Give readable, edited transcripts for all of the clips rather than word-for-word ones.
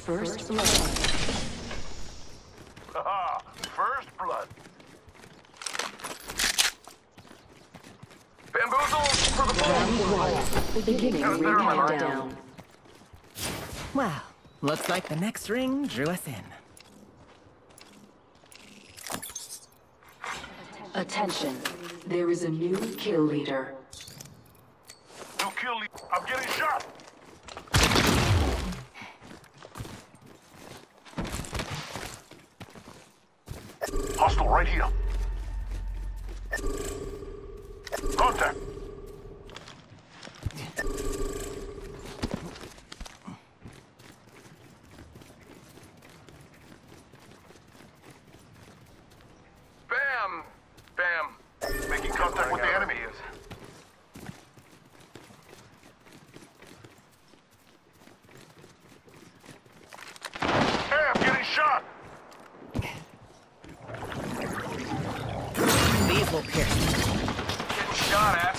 First blood. Haha, first blood. Bamboozle for the ball. Beginning ring countdown. Well, looks like the next ring drew us in. Attention, there is a new kill leader. New kill lead. I'm getting shot. Hostile right here. Contact. Bam. Making contact with the enemy. Hey, I'm getting shot. These will pierce. Getting shot at.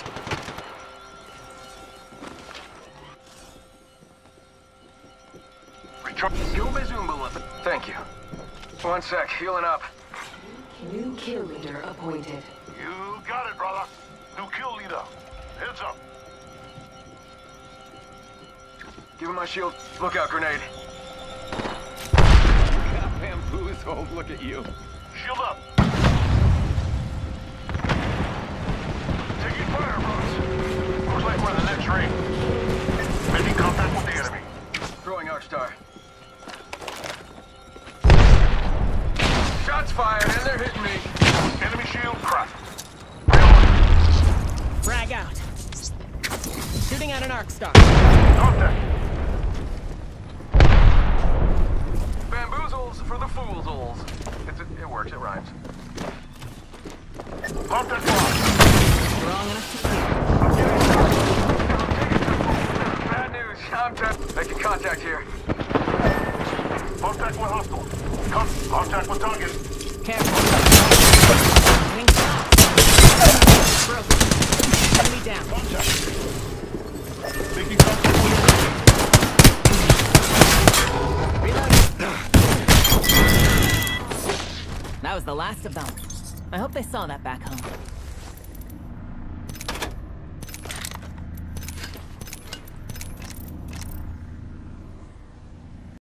Thank you. One sec, healing up. New kill leader appointed. You got it, brother. New kill leader. Heads up. Give him my shield. Look out, grenade. Got bamboozled, look at you. Shield up. Taking fire, brothers. Looks like we're in the next ring. Making contact with the enemy. Throwing Arcstar. Shots fired, and they're hitting me. Enemy shield cracked. Frag out. Shooting at an Arcstar. Contact. Bamboozles for the foolsholes. It works, it rhymes. Contact locked. Strong enough to kill. Bad news. I'm dead. Making contact here. Contact with hostile. Contact with target. Careful. Getting shot. Broken. Enemy down. Contact. Making contact with Reloading. That was the last of them. I hope they saw that back home.